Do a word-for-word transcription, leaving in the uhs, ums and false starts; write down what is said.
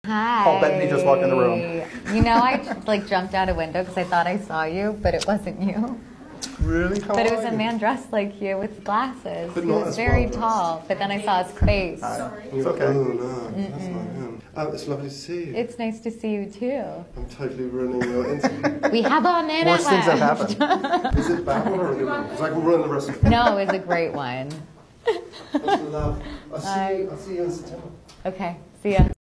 Hi. Oh, Bettany just walked in the room. You know, I like jumped out a window because I thought I saw you, but it wasn't you. Really? How But it was are a you? man dressed like you with glasses. But He not was as very well tall, but then I saw his face. Sorry. It's It's okay. Oh, no, that's not him. Oh, it's lovely to see you. It's nice to see you too. I'm totally ruining your interview. We have a minute Worst things have left. happened. Is it bad one or a good one? Because I can ruin the rest of it. No, it was a great one. That's love. I'll see, Bye. you, I'll see you in September. Okay, see ya.